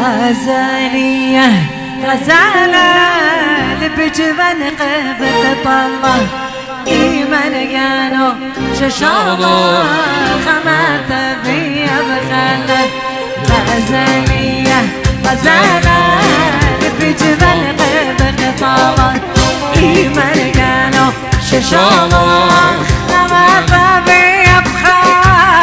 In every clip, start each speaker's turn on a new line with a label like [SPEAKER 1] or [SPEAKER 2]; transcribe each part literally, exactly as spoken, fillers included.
[SPEAKER 1] غزالية غزالة لبجبن قبط الله إيمان كانوا ششاطة خمات بيا بخلة غزالية غزالة لبجبن قبط الله إيمان كانوا ششاطة خمات بيا بخلة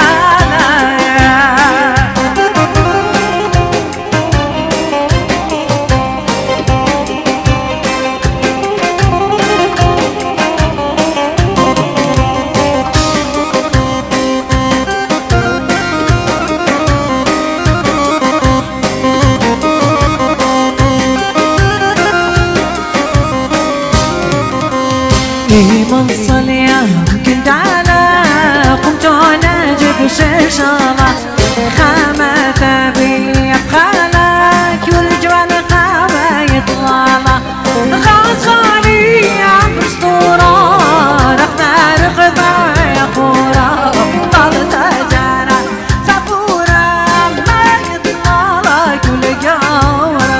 [SPEAKER 1] من صليا كنت على قمت ناجب ششالة خامة بي بخالك والجوال خامة يطلالة غصالي عم بسطورة رقنا رقضة يا خورة طال سجارة صفورة ما يطلالة كل جورة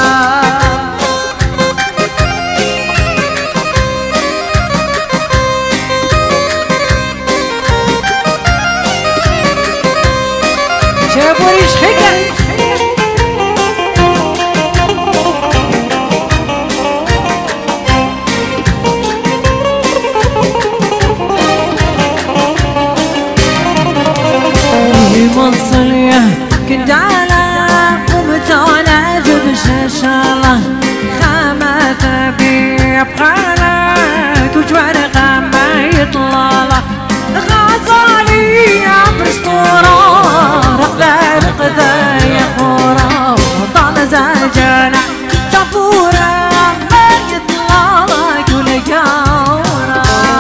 [SPEAKER 1] شابوريش حكا منصلية كنت على قمت وانا اجب شاشالة خامة بيع بخالك وجوار خامة يطلالة غزالي عبر سطورة رقدة رقدة يا خورة طال زجانة شافورة ما يطلالك ولا جورة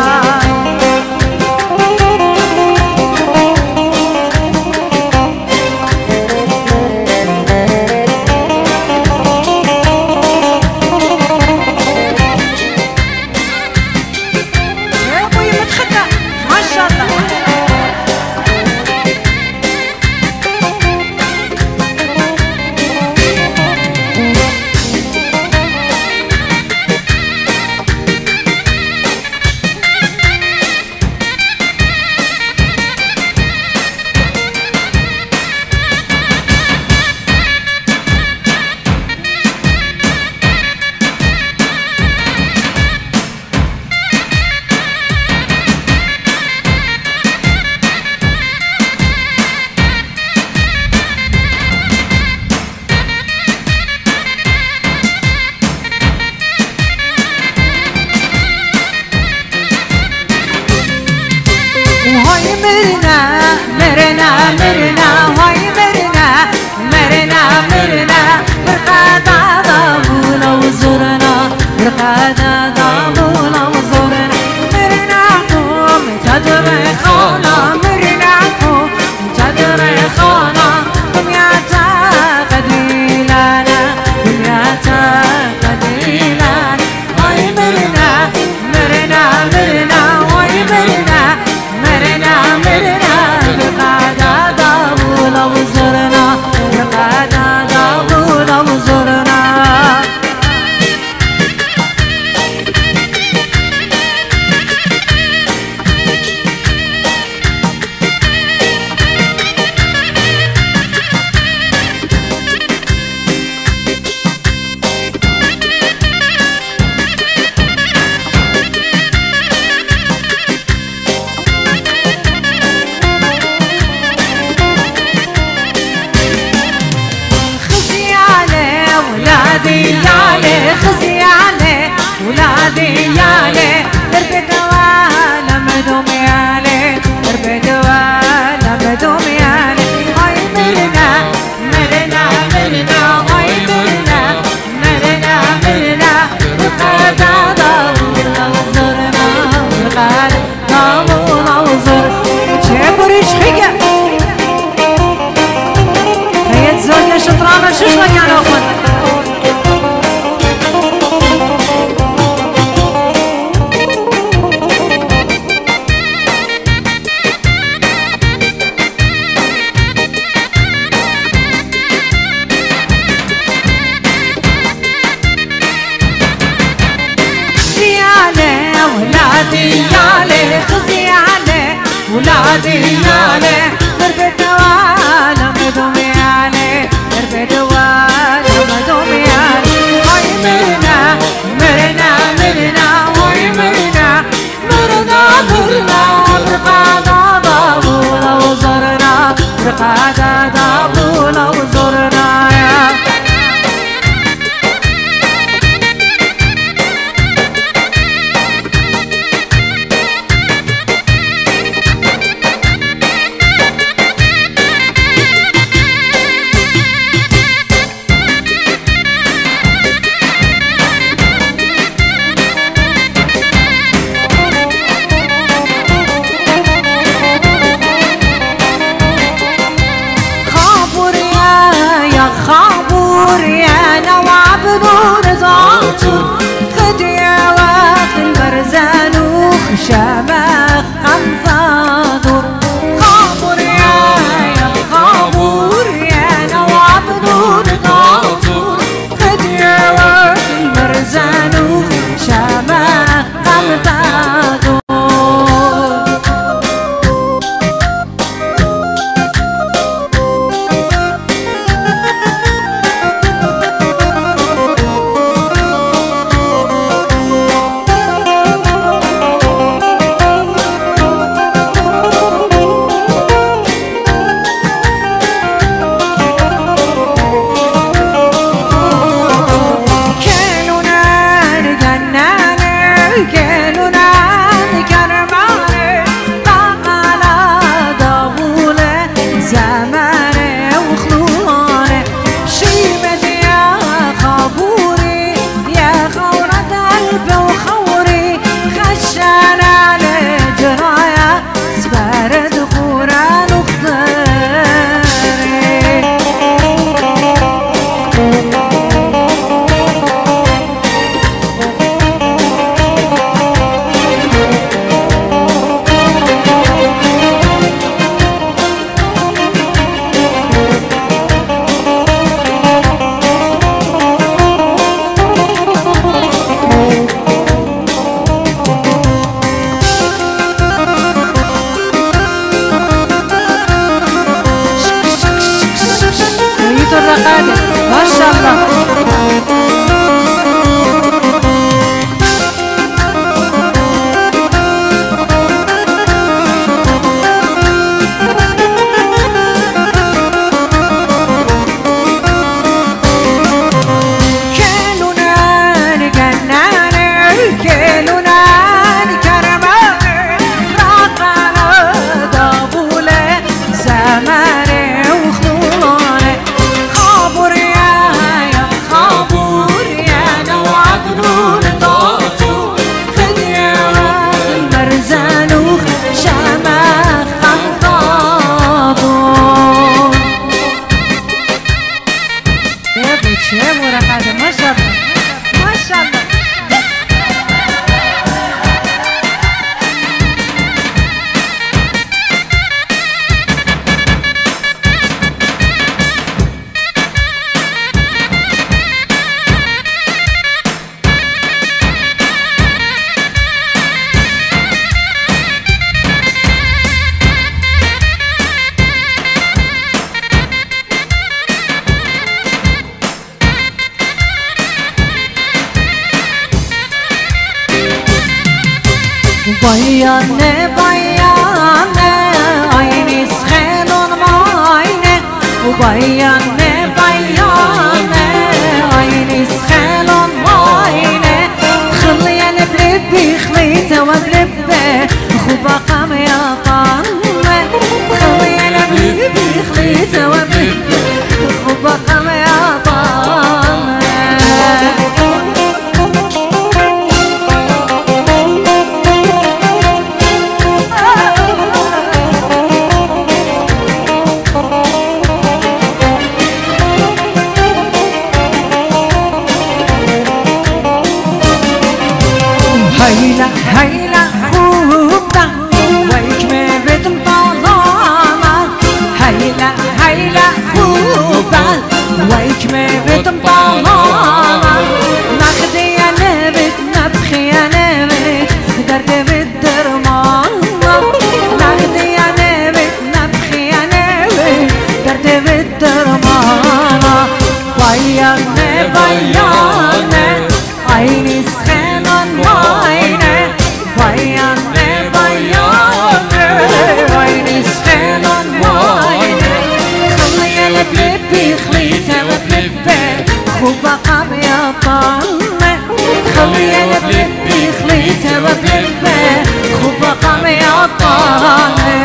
[SPEAKER 1] مرنا مرنا مرنا هاي مرنا مرنا مرنا مرقادا ضابونا وزرنا مرقادا ضابونا وزرنا مرنا قوم تدري خونا مرنا قوم تدري خونا دنياتا قديلانا دنياتا قديلانا هاي مرنا مرنا مرنا هاي مرنا مرنا مرنا مرقادا ضابونا وزرنا مرقادا ضابونا وزرنا يالي خزيالي ولادي يالي درب دوالا مدوم يالي درب دوالا مدوم يالي هاي مرنا مرنا مرنا هاي مرنا مرنا مرنا مرقادا ضابونا وزرنا مرقادا ضابونا وزرنا شابوريش حكا خيط زوجة شطرانة شوشلك يعني أخوان ولادي يالي درب الدوالة مدوم يالي درب الدوالة مدوم يالي هاي مرنا مرنا مرنا هاي مرنا مرنا مرنا برقادة ضابولة وزرنا برقادة ضابولة وزرنا يا شمخ قنفاضر خابر يا يا خابر يا نواب دون غاطر خديوة المرزان شمخ قنفاضر ما شاء الله بيانة بيانة عيني سخنون معينة وبيانة بيانة عيني سخنون معينة خلي أنا بلبي خليته وبلبه خوبا قام يا طامة خلي أنا بلبي خليته وبلبه خوبا قام يا طامة هيلا هيلا خوبة ويك ما بدم طالما هيلا هيلا خوبة ويك ما بدم طالما ناخدي أنا بتنبخي أنا بت درد بالدرمان ناخدي بیانه عینی سخنان ماینه بیانه بیانه عینی سخنان ماینه خلی لب لبی خلیت لب لبه خوب قم یا طامه خلی لب لبی خلیت لب لبه خوب قم یا طامه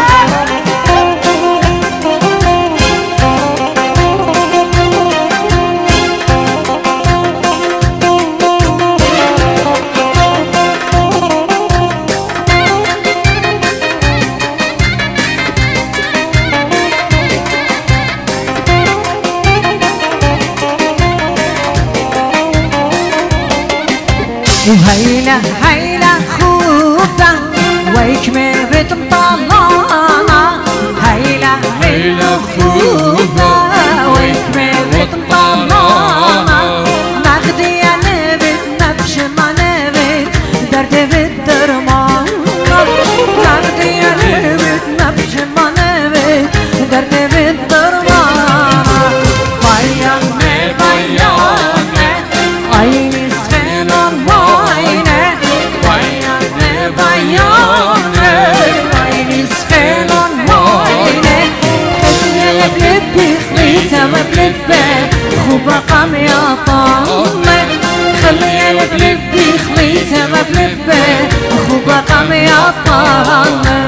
[SPEAKER 1] وهيلا هيلا خوبة ويكمل طلانا هيلا هيلا خوبة ويكمل طلانا ناخدي يا نبت نبش ما نبت درد بالدرمان ناخدي يا نبت نبش ما نبت درد بالدرمان بيانة بيانة عيني سخنان ماينة بيانة بيانة عيني سخنان ماينة خلي لب لبي خليتها بلبة خوب رقم يا طامة خلي لب لبي خليتها بلبة خوب رقم يا طامة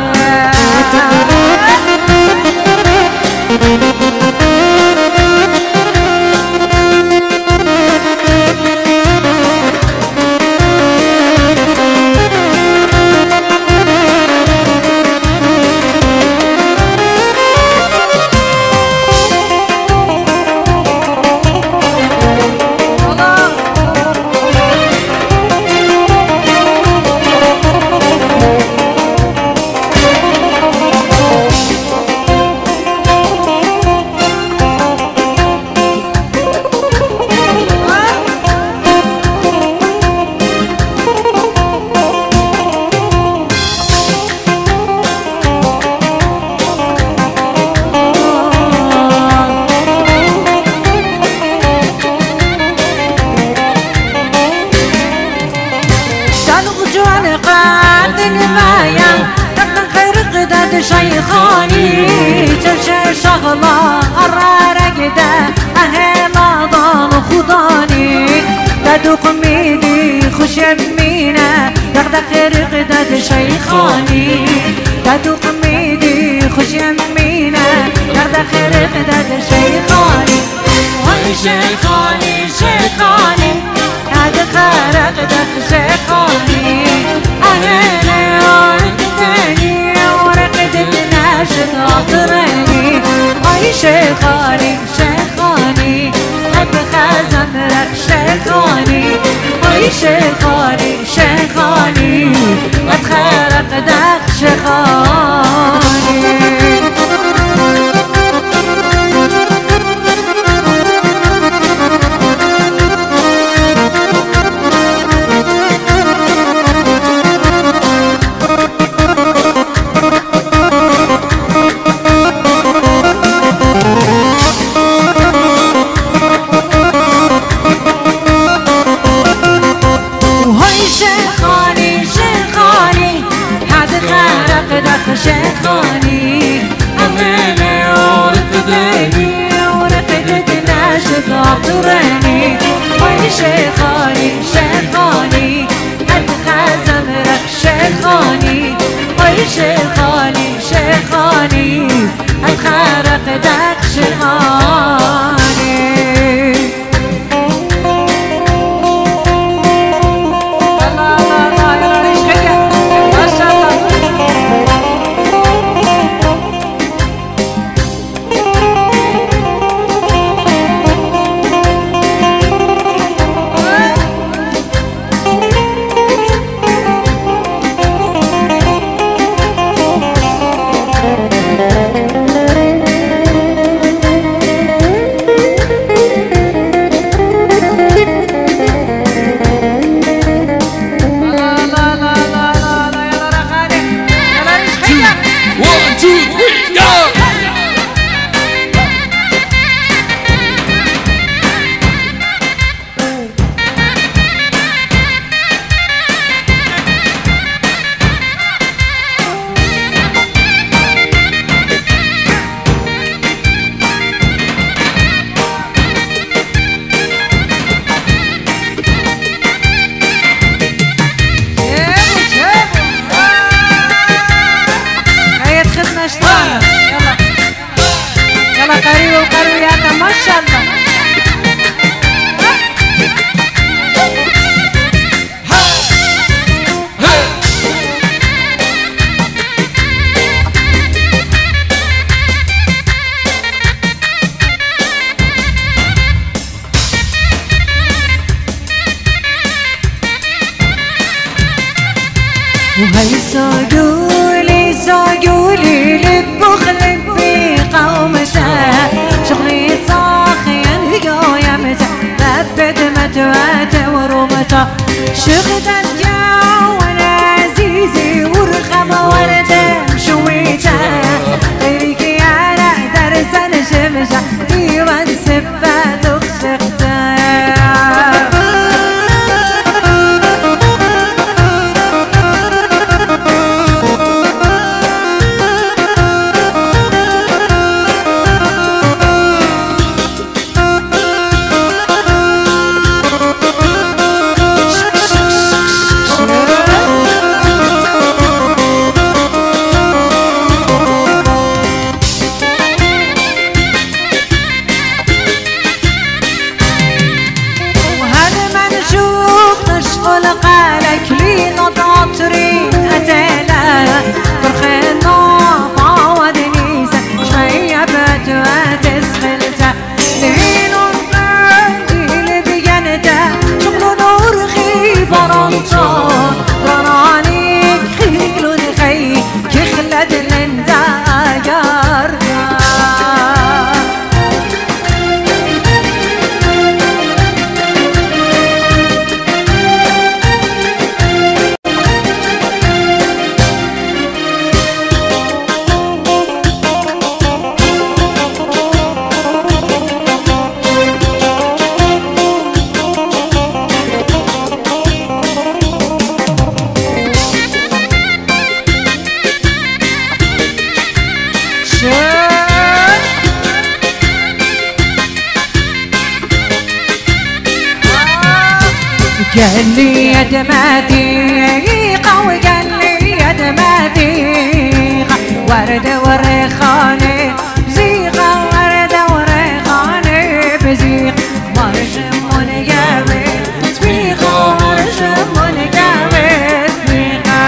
[SPEAKER 1] شيخاني ترشى شغلة قرار كده أهل ضان خضاني تدوق ميدي خش يمينة دغدغ رقدة شيخاني تدوق ميدي خش يمينة دغدغ رقدة شيخاني وي شيخاني شيخاني هذا خرقدة شيخاني أهل عندني ناشد عطراني اي شيخاني شيخاني حب خزن لك شيخاني اي شيخاني شيخاني قد خرق داك شيخاني شيخاني أماني ورقدني ورقدت ناشد عطراني وي شيخاني شيخاني قد خزن لك شيخاني وي شيخاني شيخاني قد خرقدك شيخاني ما شاء الله. وهي ساقولي ساقولي لبخل بقومته شغلي صاخين قايمته ثبت متوته ورمته شغلت جاونا عزيزي ورخم ورده مشويته غيرك يا لا درسا شمشه ديوان سبات وخشخته قال لي يا دماتيقة وقال لي يا دماتيقة وردة وريخاني بزيقة وردة وريخاني بزيقة مرشم ونقابل سبيقة مرشم ونقابل سبيقة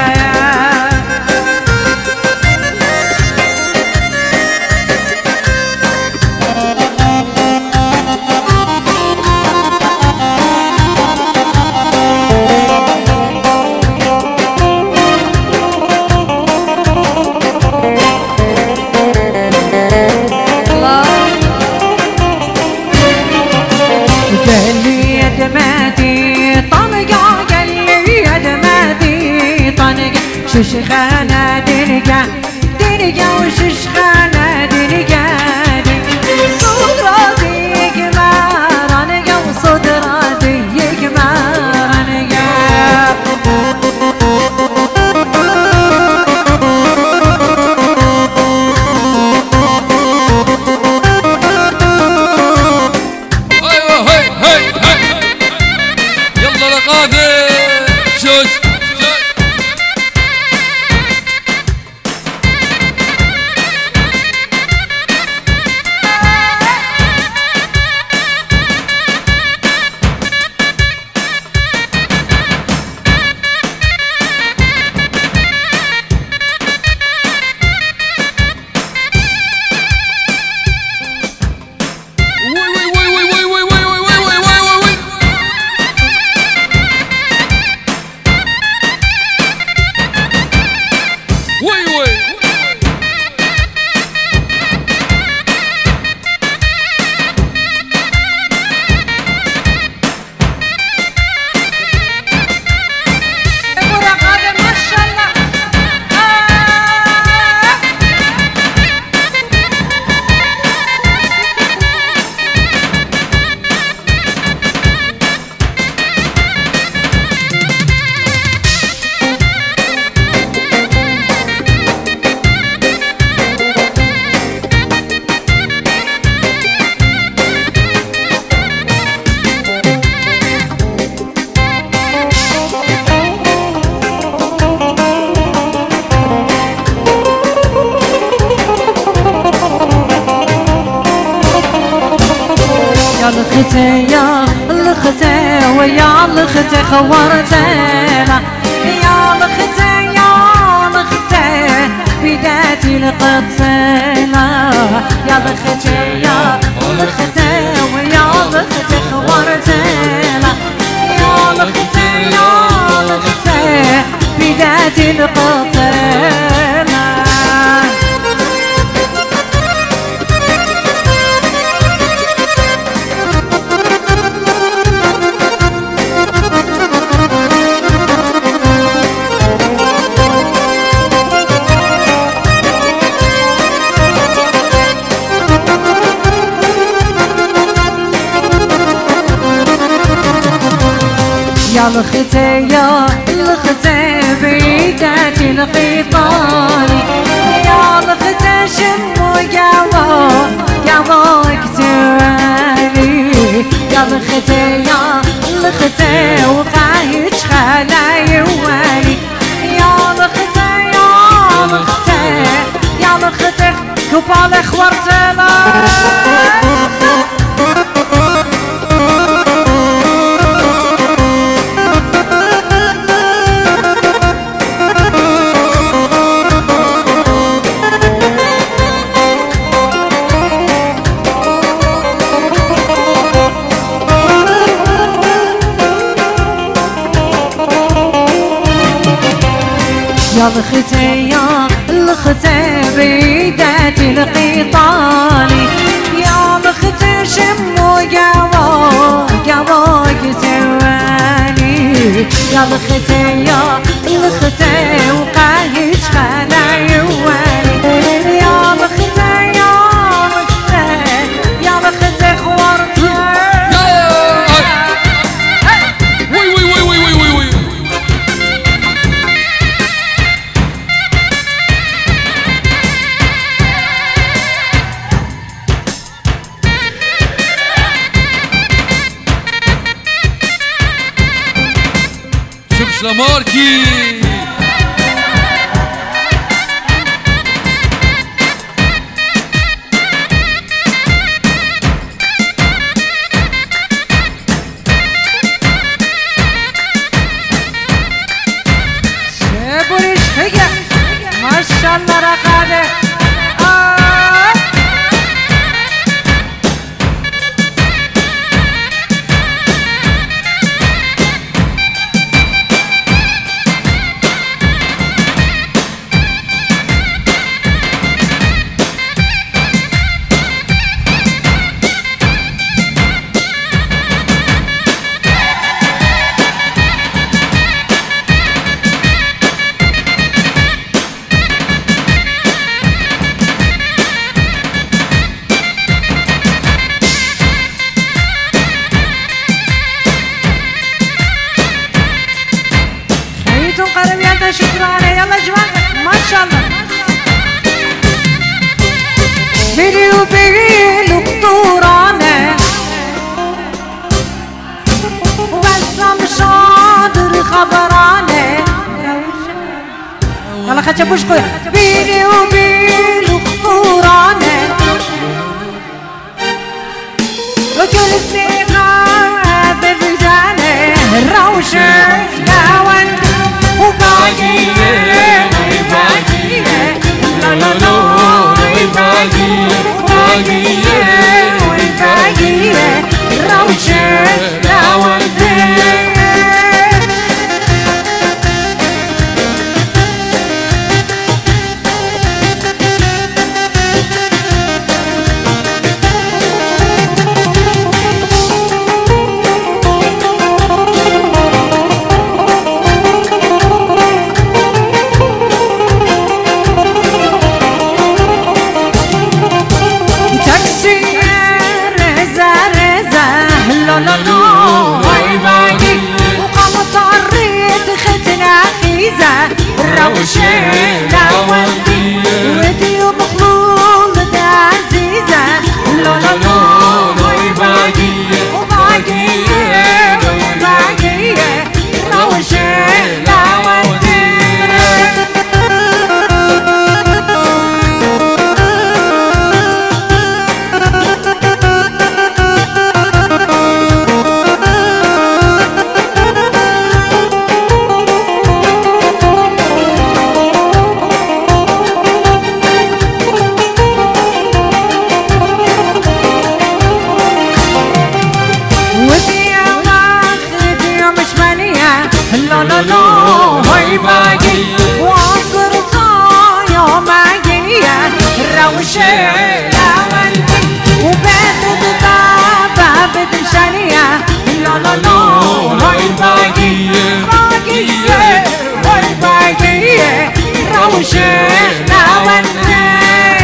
[SPEAKER 1] ششخانة دنقة دنقة وششخانة دنقة صدراتي يقمر أنقة وصدراتي يقمر أنقة
[SPEAKER 2] أيوه هي هي هي يلا رقابة شوش
[SPEAKER 1] لختي يا لختي ويا لختي خورتنا يا لختي يا لختي بداتي لقطنا يا لختي يا لختي ويا لختي خورتنا يا لختي يا لختي بداتي لقطنا يا لختي يا لختي بيداتي القيطاني يا لختي شمو قاوو قاووك توالي يا لختي يا لختي وقايج خلاي والي يا لختي يا لختي يا لختي كوبالي خورتنا يا لختي يا لختي بيداتي القيطاني يا لختي شمو قاوو قاووك توالي يا لختي يا لختي وقايج خلاي والي يا لختي يا لختي يا لختي خورتي
[SPEAKER 2] وي وي وي وي وي وي ماركي
[SPEAKER 1] شابوريش هيا ما شاء الله رقاده شكرا يلا جوان ما شاء الله بيني وبين قطورانه وبسام شاطر خبرانه يلا خدش بوشكو بيني وبين قطورانه وكل سنة ببجانه الروشة داون وباقية وباقية لا لا لا وباقية وباقية وباقية روشة داون روشة داوندية ودي مخلول دا عزيزة لا لا لا وباقية وباقية وباقية روشة داوندية لا لا لا هاي باقية باقية هاي باقية روشنا والنية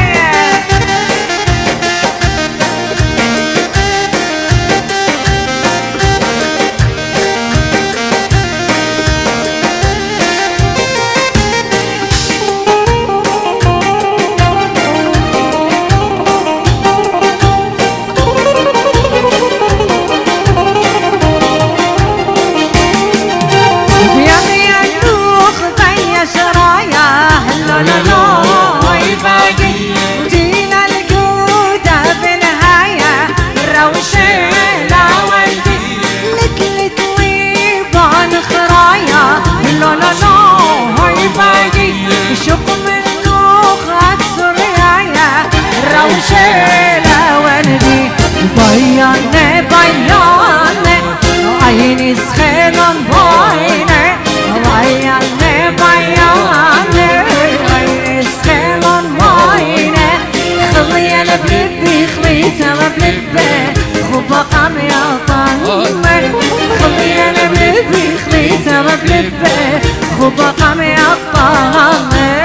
[SPEAKER 1] روشيلة وردي بيانة بيانة عيني سخينة باينة بيانة بيانة عيني سخينة باينة خلينا بلبي خليتها بلبي خبقة يا طامة خلينا بلبي خليتها بلبي خبقة يا طامة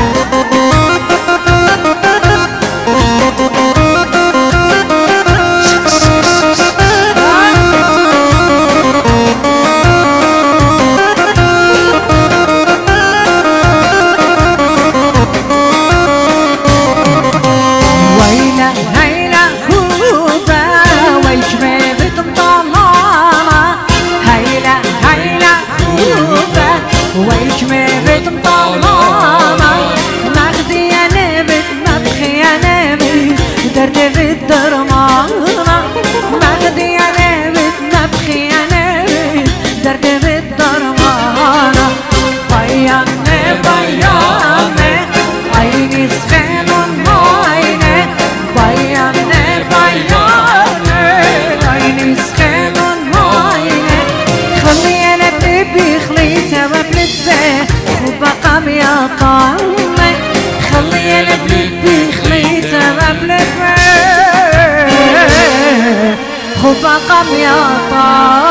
[SPEAKER 1] يا طعمة خلينا بلبي خليتها بلبي خبقة يا طعمة